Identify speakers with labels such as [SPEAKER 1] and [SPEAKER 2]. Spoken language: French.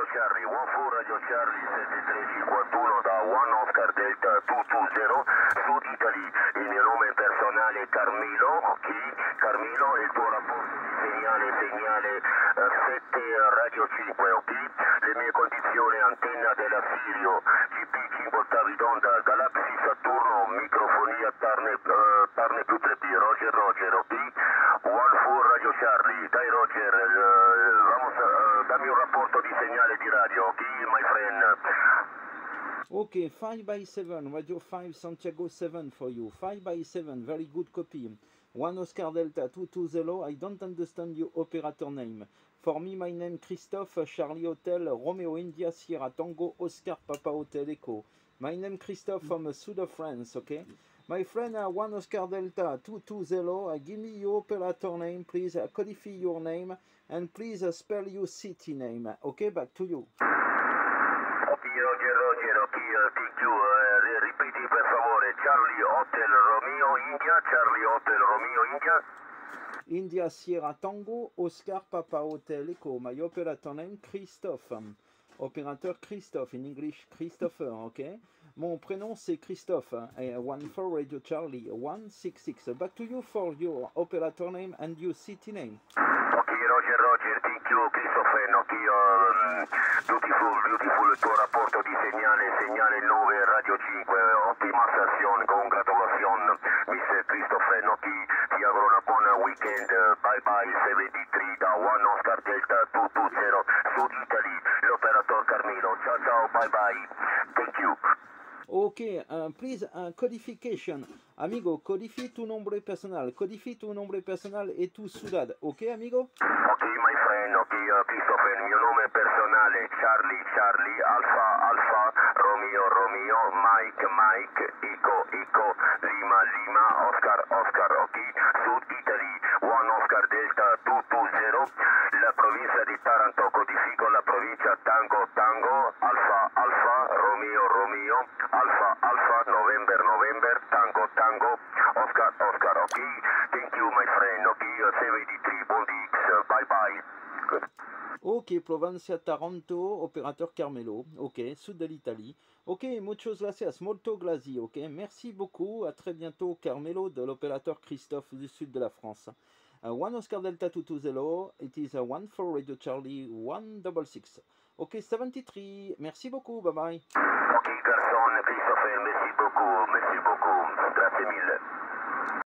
[SPEAKER 1] Radio Charlie, 14 Radio Charlie, 7351 da One Oscar Delta 220, Sud Italy, il mio nome personale è Carmelo, ok? Carmelo, il tuo rapporto di segnale 7 Radio 5, ok? Le mie condizioni, antenna della Sirio, GP 50 ridonda, Galaxy Saturno, microfonia Tarne più 3B, Roger, ok? 14 Radio Charlie, dai Roger, dammi un rapporto di segnale di radio, ok, my friend?
[SPEAKER 2] Okay, 5x7, Radio 5 Santiago 7 for you. 5x7, very good copy. 1 Oscar Delta 220, I don't understand your operator name. For me, my name Christophe, Charlie Hotel, Romeo India, Sierra Tango, Oscar Papa Hotel Echo. My name Christophe from South of France, okay? My friend, 1 Oscar Delta 220, give me your operator name, please, codify your name, and please spell your city name. Okay, back to you.
[SPEAKER 1] Roger, ok, thank you. Ripeti per favore, Charlie Hotel Romeo India, Charlie Hotel Romeo India.
[SPEAKER 2] India Sierra Tango, Oscar Papa Hotel Echo. My operator name Christophe. Opérateur Christophe, in English Christopher, ok? Mon prénom c'est Christophe. 14 Radio Charlie 166. Back to you for your operator name and your city name.
[SPEAKER 1] Ok, Roger, thank you, Christopher, ok, beautiful il tuo rapporto di segnale 9, Radio 5, ottima sessione, congratulazioni, Mr. Christopher, ok, ti auguro una buona weekend, bye bye, 73 da 1 Oscar Delta 220, Sud Italy, l'operator Carmelo, ciao, bye bye, thank you.
[SPEAKER 2] Ok, please, codification. Amigo, codifie tu nombre personal. Et tu ciudad. Ok, amigo?
[SPEAKER 1] Ok, my friend, ok, Christopher, mio nome personale, Charlie, Alfa, Romeo, Mike, Eco, Lima, Oscar, ok, Sud Italy, 1 Oscar Delta 220, la provincia di Taranto, codifico la provincia Tango, Alfa, Romeo, Alfa, November, Tango, Oscar, ok, thank you, my friend, ok, 73, Bondix, bye. Good.
[SPEAKER 2] Ok, Provincia Taranto, opérateur Carmelo. Ok, sud de l'Italie. Ok, muchos gracias, molto glasi. Ok, merci beaucoup. À très bientôt, Carmelo, de l'opérateur Christophe du sud de la France. 1 Oscar Delta 220. It is 14 Radio Charlie 166. Ok, 73. Merci beaucoup. Bye bye.
[SPEAKER 1] Ok, garçon, Christopher, merci beaucoup. Grazie mille.